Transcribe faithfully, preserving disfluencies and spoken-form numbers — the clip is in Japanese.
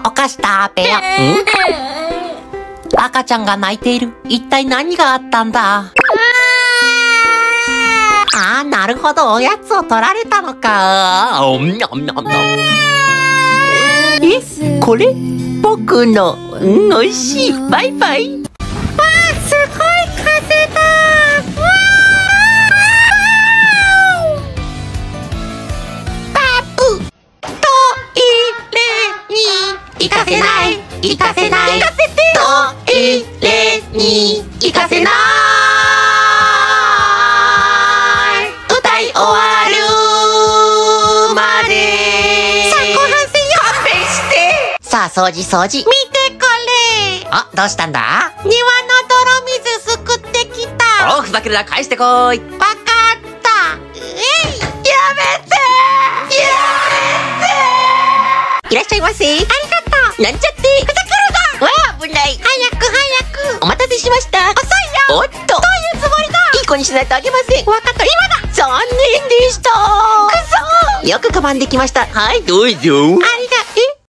お菓子食べよ。ん？赤ちゃんが泣いている。一体何があったんだ？ああ、なるほど。おやつを取られたのか。おんにょんにょんにょん。え、これ僕の、うん、おいしい。バイバイ。わあ、すごい風だ。わー。パプ、トイレに行かせない。行かせない。行かせて。トイレに行かせない。歌い終わるまで。さあ、後半戦よ。勘弁して。さあ、掃除掃除。見てこれ。あ、どうしたんだ？庭の泥水すくってきた。おう、ふざけるな、返してこーい。わかった。えい。やめて。やめて。いらっしゃいませ。ありがとう。なんちゃって。ふざけるな。わあ、危ない。早く早く。お待たせしました。遅いよ。おっと。どういうつもりだ。いい子にしないとあげません。わかった。今だ。残念でした。くそー。よくかばんできました。はい、どうぞ。あ